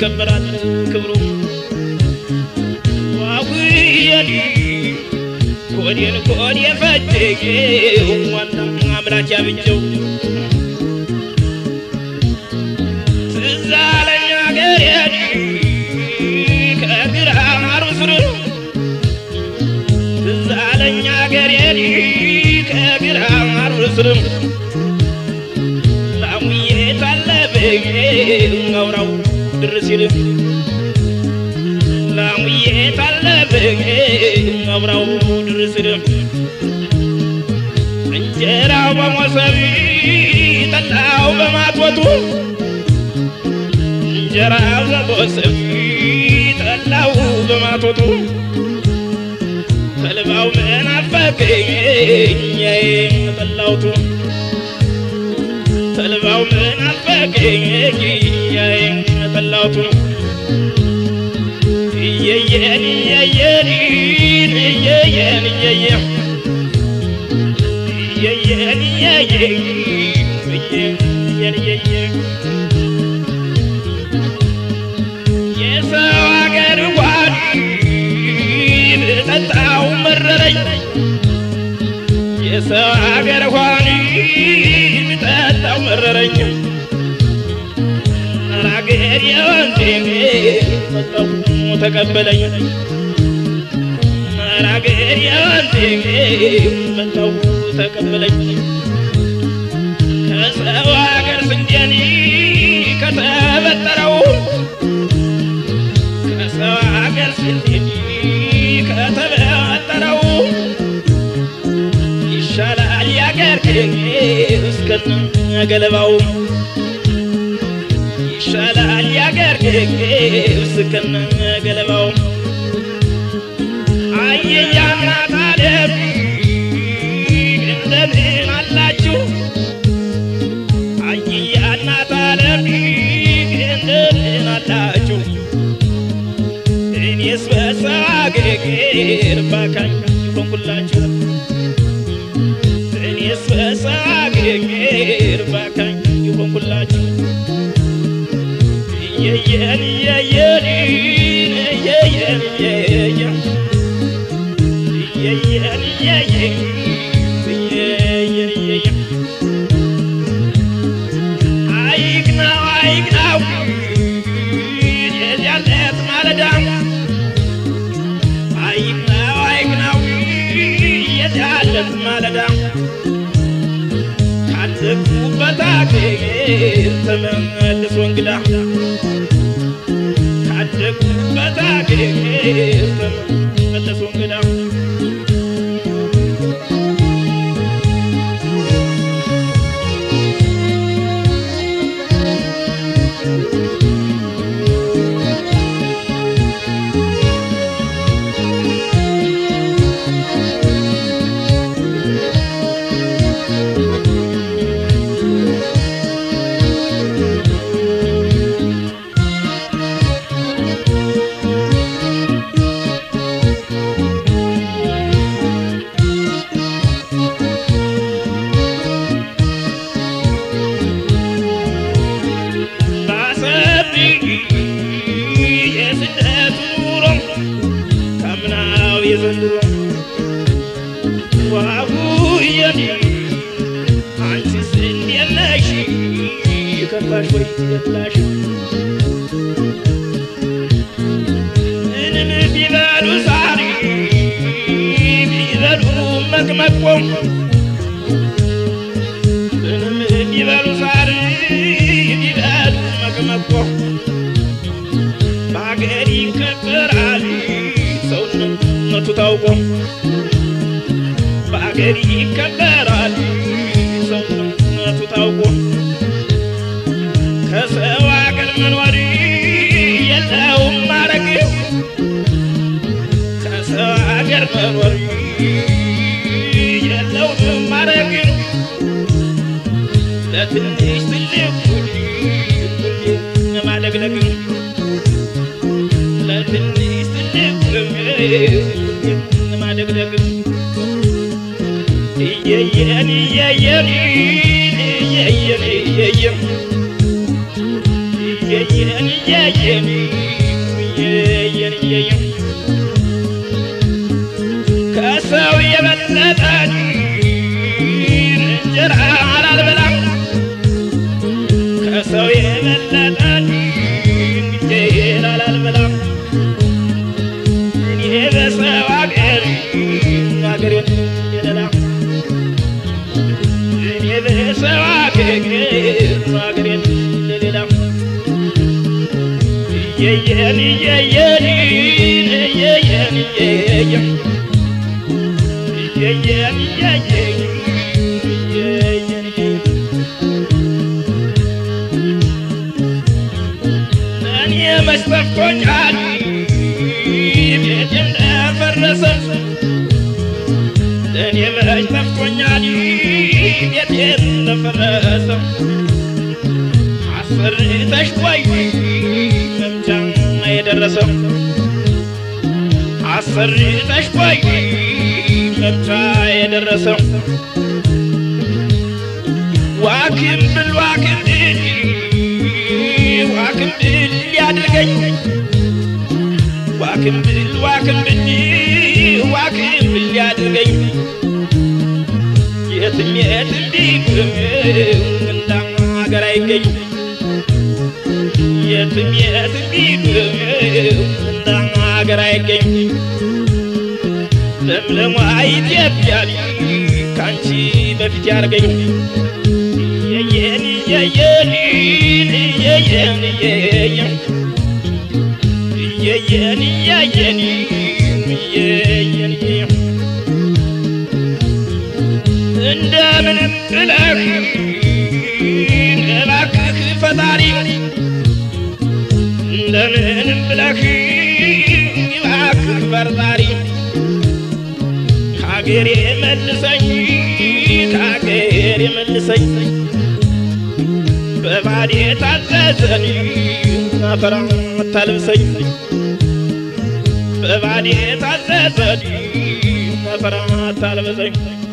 ይከበራል ክብሩ ዋውየኒ ኮዴ ፈጀው ዋና አምላክ ያብጀው ትዛለኛ ገሬዲ ከግራ አርብስሩ ትዛለኛ ገሬዲ ከግራ አርብስሩ ላሙዬ ታለበኝ አውራው ድርሲል ላሙዬ ታለበኝ አውራው ድርሲል እንጀራው በመሶብ ጠላው በማጥወቱ እንጀራው በመሶብ ጠላው በማጥወቱ ተልባው መናፈቀኝ ጠላውቱ ተልባው መናፈቀኝ ጠላውቱ የየኒ የሰው አገር ጓድ ብጠጣው መረረኝ የሰው አገር ጓድ ብጠጣው መረረኝ አገር የወንድሜ መጣው ተቀበለኝ አገር የወንድሜ መጣው ተቀበለኝ ከሰው አገር ስንዴኒ ከተበጠረው ከሰው አገር ስንዴኒ ከተበጠረው ይሻላል ያገር እስከነ ገለባው ይሻላል ያገር እስከነ ገለባው አየያና ታደብ እንደምን አላችሁ አየያና ታደብ እንደምን አላችሁ እኔስ በሰው አገር ባካኝ ሆንኩላችሁ እኔስ በሰው አገር ባካኝ ሆንኩላችሁ አይግናው የዚያለት ማለዳ አይግናው የዚያለት ማለዳ ካለፉበት አገር ተመልሶ እንግዳ ካለፉበት አገር ተመልሶ እንግዳ ዋውየኒ አንቺስ እንዴት ነሽ ከፋሽ ወይ ትየላሽ ምንም ቢበሉ ዛሬ ቢበሉ መቅመቆ ምንም ቢበሉ ዛሬ ቢበሉ መቅመቆ በአገር ይከበራል ሰውነቱ ታውቆ በአገር ይከበራል ሰውነቱ ታውቆ ከሰው አገር መኖር የለውም ማረግ ከሰው አገር መኖር የለውም ማረግ ለትንሽ ትልቁ ማለግለግ ለትንሽ ትልቁ ማለግለግ የየኒ ከሰው የበለጠ እንጀራ አልበላም ከሰው የበለጠ እንጀራ አልበላም እኔ በሰው አገሬን የሌላ እኔ በሰው አገሬን የሌላ እኔ መስጠፍቶኛል ቤቴም ደፈረሰ እኔ መስጠፍቶኛል ቤቴም ደፈረሰ አስፈርተሽ ቆይ መምጫ የደረሰው አስፈርተሽ ቆይ መምጫ የደረሰው ዋክምብል ሊያድርገኝ ዋክምብል ሊያድርገኝ የትም ቢግም እንደ ሀገር አይገኝ የትም ቢግም እንደ ሀገር አይገኝ ለምለሟ ኢትዮጵያ ካንቺ በፊት ያርገኝ እንደምንም ብለህ እባክህ ፈጣሪ እንደምንም ብለህ እባክህ ፈጣሪ ከአገሬ መልሰኝ በባዴ ታዘዘኝ አፈር አታልብሰኝ በባዴ ታዘዘኝ አፈር አታልብሰኝ